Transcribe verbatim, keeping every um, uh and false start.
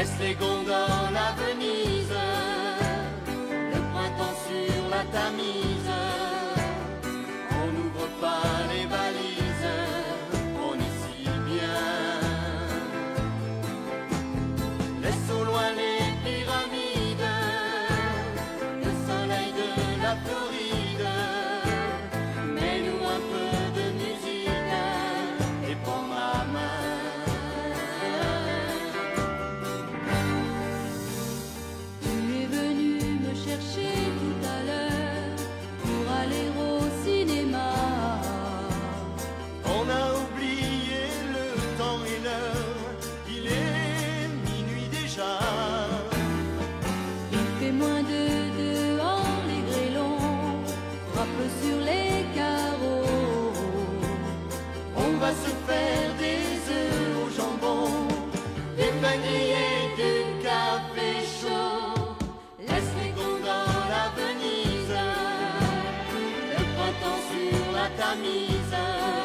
Laisse les gondoles à Venise, le printemps sur la Tamise. On n'ouvre pas les valises, on est si bien. Laisse au loin les pyramides, le soleil de la Floride. Mets-nous un peu de musique et prends ma main. Chercher tout à l'heure pour aller au cinéma. On a oublié le temps et l'heure, il est minuit déjà. Il fait moins de dehors, les grêlons frappent sur les carreaux. On va se faire des œufs au jambon, des pains grillés, du café chaud. Laisse les gondoles à Venise, le printemps sur la Tamise.